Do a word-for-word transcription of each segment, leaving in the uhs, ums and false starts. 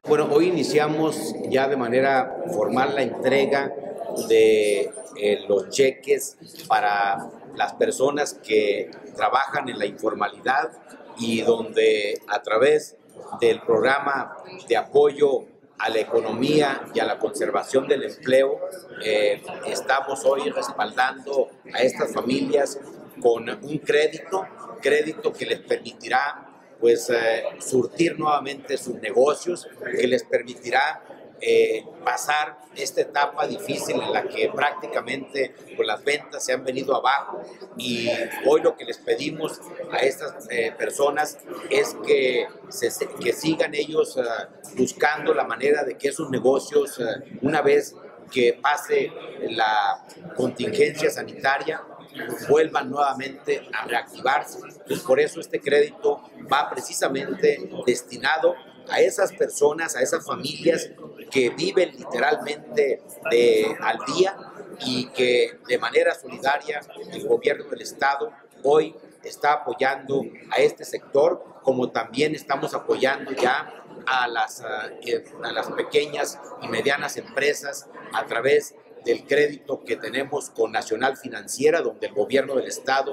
Bueno, hoy iniciamos ya de manera formal la entrega de eh, los cheques para las personas que trabajan en la informalidad y donde a través del programa de apoyo a la economía y a la conservación del empleo, eh, estamos hoy respaldando a estas familias con un crédito, crédito que les permitirá pues eh, surtir nuevamente sus negocios, que les permitirá eh, pasar esta etapa difícil en la que prácticamente pues, las ventas se han venido abajo, y hoy lo que les pedimos a estas eh, personas es que, se, que sigan ellos eh, buscando la manera de que esos negocios, eh, una vez que pase la contingencia sanitaria, vuelvan nuevamente a reactivarse. Entonces, por eso este crédito va precisamente destinado a esas personas, a esas familias que viven literalmente de, al día, y que de manera solidaria el gobierno del estado hoy está apoyando a este sector, como también estamos apoyando ya a las, a las pequeñas y medianas empresas a través del crédito que tenemos con Nacional Financiera, donde el gobierno del estado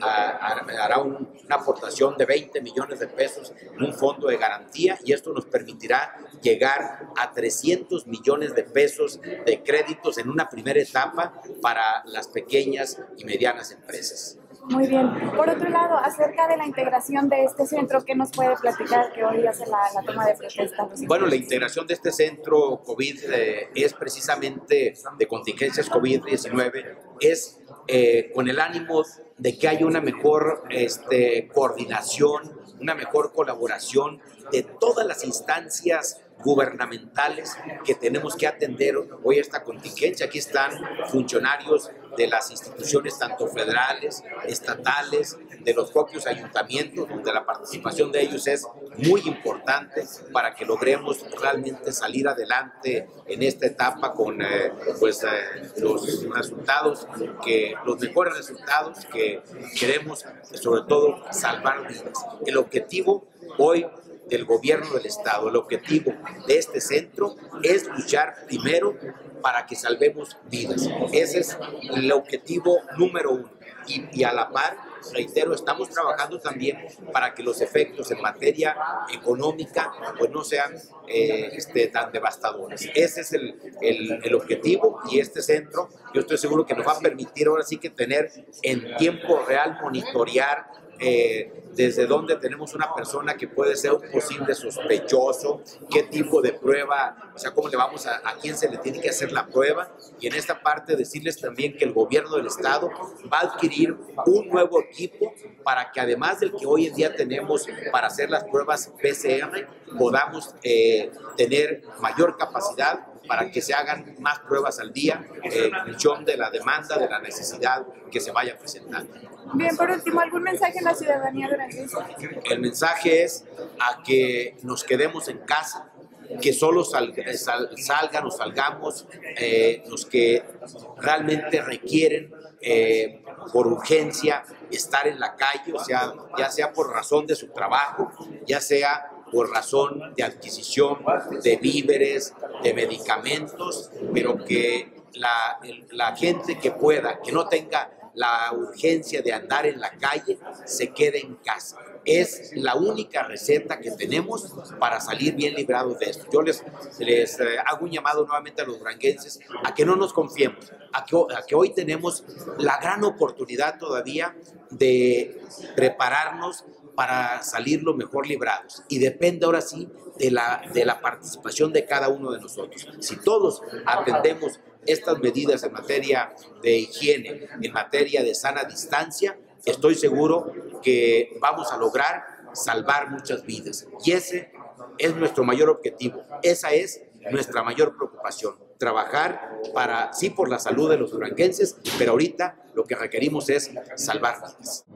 a, a, hará un, una aportación de veinte millones de pesos en un fondo de garantía, y esto nos permitirá llegar a trescientos millones de pesos de créditos en una primera etapa para las pequeñas y medianas empresas. Muy bien. Por otro lado, acerca de la integración de este centro, ¿qué nos puede platicar que hoy hace la, la toma de protesta? Bueno, la integración de este centro COVID eh, es precisamente de contingencias COVID diecinueve, es eh, con el ánimo de que haya una mejor este, coordinación, una mejor colaboración de todas las instancias gubernamentales que tenemos que atender hoy esta contingencia. Aquí están funcionarios de las instituciones tanto federales, estatales, de los propios ayuntamientos, donde la participación de ellos es muy importante para que logremos realmente salir adelante en esta etapa con eh, pues, eh, los resultados, que, los mejores resultados que queremos, sobre todo salvar vidas. El objetivo hoy del gobierno del estado, el objetivo de este centro es luchar primero para que salvemos vidas. Ese es el objetivo número uno. Y, y a la par, reitero, estamos trabajando también para que los efectos en materia económica pues no sean eh, este, tan devastadores. Ese es el, el, el objetivo, y este centro yo estoy seguro que nos va a permitir ahora sí que tener en tiempo real, monitorear Eh, desde dónde tenemos una persona que puede ser un posible sospechoso, qué tipo de prueba, o sea, cómo le vamos a, a quién se le tiene que hacer la prueba. Y en esta parte decirles también que el gobierno del estado va a adquirir un nuevo equipo para que, además del que hoy en día tenemos para hacer las pruebas P C R, podamos eh, tener mayor capacidad para que se hagan más pruebas al día en función de la demanda, de la necesidad que se vaya presentando. Bien, por último, ¿algún mensaje a la ciudadanía durante eso? El mensaje es a que nos quedemos en casa, que solo sal, sal, salgan o salgamos eh, los que realmente requieren eh, por urgencia estar en la calle, o sea, ya sea por razón de su trabajo, ya sea por razón de adquisición de víveres, de medicamentos, pero que la, la gente que pueda, que no tenga la urgencia de andar en la calle, se quede en casa. Es la única receta que tenemos para salir bien librados de esto. Yo les, les eh, hago un llamado nuevamente a los duranguenses a que no nos confiemos, a que, a que hoy tenemos la gran oportunidad todavía de prepararnos para salir lo mejor librados, y depende ahora sí de la, de la participación de cada uno de nosotros. Si todos atendemos estas medidas en materia de higiene, en materia de sana distancia, estoy seguro que vamos a lograr salvar muchas vidas, y ese es nuestro mayor objetivo, esa es nuestra mayor preocupación, trabajar para, sí, por la salud de los duranguenses, pero ahorita lo que requerimos es salvar vidas.